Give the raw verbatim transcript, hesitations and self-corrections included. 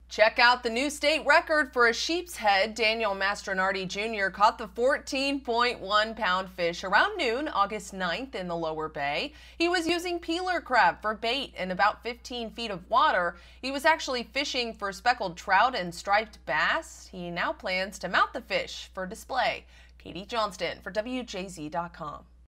Check out the new state record for a sheepshead. Daniel Mastronardi Junior caught the fourteen point one pound fish around noon, August ninth in the lower bay. He was using peeler crab for bait in about fifteen feet of water. He was actually fishing for speckled trout and striped bass. He now plans to mount the fish for display. Katie Johnston for W J Z dot com.